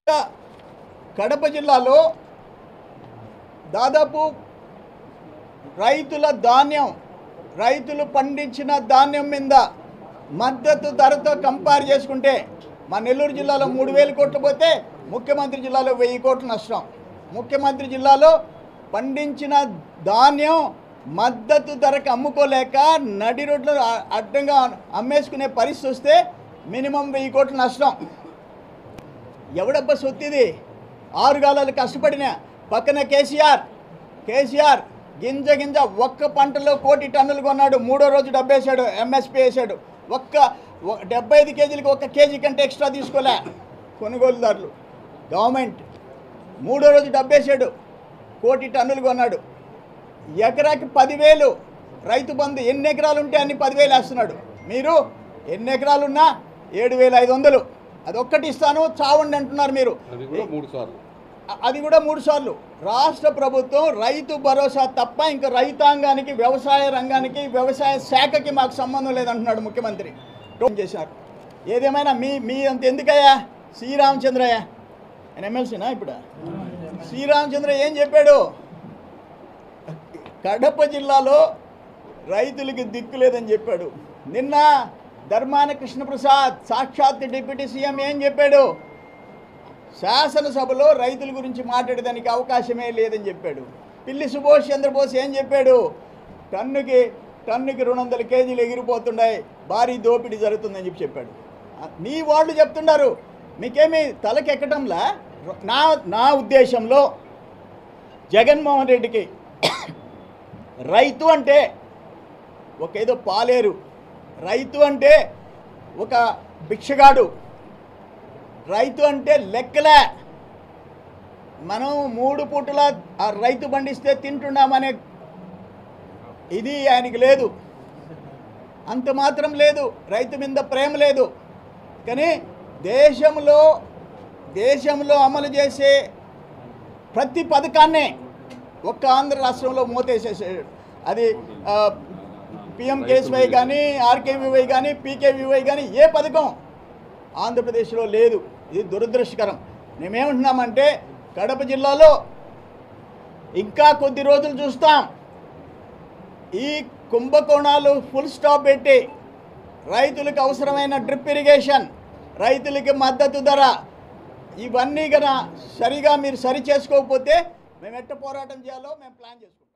కడప జిల్లాలో దాదాపు రైతులు పండించిన ధాన్యం మీద మద్దతు ధరతో కంపేర్ చేసుకుంటే మా నెల్లూరు జిల్లాలో 3000 కోట్లు పోతే ముఖ్యమంత్రి జిల్లాలో 1000 కోట్లు నష్టం. ముఖ్యమంత్రి జిల్లాలో పండించిన ధాన్యం మద్దతు ధరకు అమ్ముకోలేక నడి రోడ్లు అడ్డంగా అమ్మేసుకునే పరిస్థితి వస్తే మినిమం 1000 కోట్లు నష్టం. ఎవడబ్బా సొత్తిది? 6 గాలాలు కష్టపడిన పక్కన కేసీఆర్ గింజ ఒక్క పంటలో 1 కోటి టన్నులు కొన్నాడు. 3వ రోజు డబ్బేశాడు, ఎంఎస్పీ వేశాడు. 75 కేజీలకు 1 కేజీ కంటే ఎక్స్ట్రా తీసుకోలే కొనుగోలుదారులు. గవర్నమెంట్ 3వ రోజు డబ్బేశాడు, 1 కోటి టన్నులు కొన్నాడు. ఎకరాకి 10,000 రైతు బంధు. ఎన్ని ఎకరాలు ఉంటే అన్ని 10,000 వేస్తున్నాడు. మీరు ఎన్ని ఎకరాలున్నా 7,500. అది ఒక్కటి ఇస్తాను చావండి అంటున్నారు మీరు. అది కూడా 3 సార్లు. రాష్ట్ర ప్రభుత్వం రైతు భరోసా తప్ప ఇంకా రైతాంగానికి, వ్యవసాయ రంగానికి, వ్యవసాయ శాఖకి మాకు సంబంధం లేదంటున్నాడు ముఖ్యమంత్రి. చేశారు. ఏదేమైనా మీ అంత ఎందుకయ్యా? శ్రీరామచంద్రయ్య ఆయన ఎమ్మెల్సీనా ఇప్పుడు? శ్రీరామచంద్ర ఏం చెప్పాడు? కడప జిల్లాలో రైతులకి దిక్కు లేదని చెప్పాడు. నిన్న ధర్మాన కృష్ణప్రసాద్ సాక్షాత్ డిప్యూటీ సీఎం ఏం చెప్పాడు? శాసనసభలో రైతుల గురించి మాట్లాడేదానికి అవకాశమే లేదని చెప్పాడు. పిల్లి సుభాష్ చంద్రబోస్ ఏం చెప్పాడు? టన్నుకి 200 కేజీలు ఎగిరిపోతున్నాయి, భారీ దోపిడీ జరుగుతుందని చెప్పాడు. నీ వాళ్ళు చెప్తున్నారు, మీకేమీ తలకెక్కటంలా? నా ఉద్దేశంలో జగన్మోహన్ రెడ్డికి రైతు అంటే ఒక ఏదో పాలేరు, రైతు అంటే ఒక భిక్షగాడు, రైతు అంటే లెక్కలే. మనం 3 పూటల ఆ రైతు పండిస్తే తింటున్నామనే ఇది ఆయనకి లేదు. అంత మాత్రం లేదు, రైతు మీద ప్రేమ లేదు. కానీ దేశంలో అమలు చేసే ప్రతి పథకాన్నే ఒక్క ఆంధ్ర రాష్ట్రంలో మోతేసేసాడు. అది పిఎంకేఎస్వై కానీ, ఆర్కేవీవై కానీ, పీకేవీవై కానీ ఏ పథకం ఆంధ్రప్రదేశ్లో లేదు. ఇది దురదృష్టకరం. మేమేమంటున్నామంటే కడప జిల్లాలో ఇంకా కొద్ది రోజులు చూస్తాం. ఈ కుంభకోణాలు ఫుల్ స్టాప్ పెట్టి రైతులకు అవసరమైన డ్రిప్ ఇరిగేషన్, రైతులకి మద్దతు ధర, ఇవన్నీ కన్నా సరిగా మీరు సరి చేసుకోకపోతే మేము ఎట్ట పోరాటం చేయాలో మేము ప్లాన్ చేసుకుంటాం.